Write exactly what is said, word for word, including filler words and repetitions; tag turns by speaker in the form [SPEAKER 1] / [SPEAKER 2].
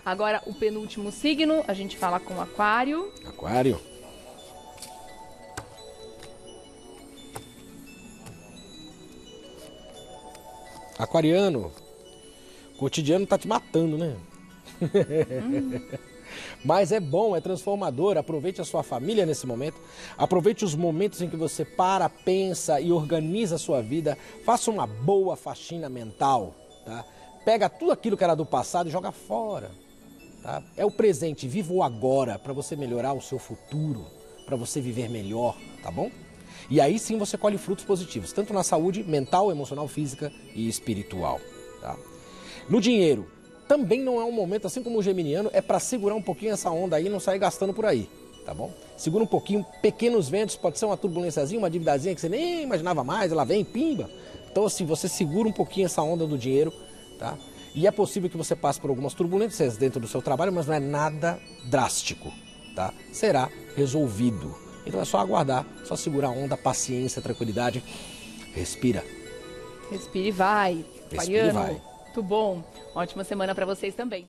[SPEAKER 1] Agora, o penúltimo signo, a gente fala com Aquário.
[SPEAKER 2] Aquário. Aquariano, o cotidiano tá te matando, né? Hum. Mas é bom, é transformador. Aproveite a sua família nesse momento. Aproveite os momentos em que você para, pensa e organiza a sua vida. Faça uma boa faxina mental, tá? Pega tudo aquilo que era do passado e joga fora, tá? É o presente, viva o agora para você melhorar o seu futuro, para você viver melhor, tá bom? E aí sim você colhe frutos positivos, tanto na saúde mental, emocional, física e espiritual, tá? No dinheiro, também não é um momento, assim como o geminiano, é para segurar um pouquinho essa onda aí e não sair gastando por aí, tá bom? Segura um pouquinho, pequenos ventos, pode ser uma turbulênciazinha, uma dívidazinha que você nem imaginava mais, ela vem, pimba. Então assim, você segura um pouquinho essa onda do dinheiro, tá? E é possível que você passe por algumas turbulências dentro do seu trabalho, mas não é nada drástico, tá? Será resolvido. Então é só aguardar, só segurar a onda, paciência, tranquilidade. Respira.
[SPEAKER 1] Respire e vai.
[SPEAKER 2] Respira e vai.
[SPEAKER 1] Muito bom. Ótima semana para vocês também.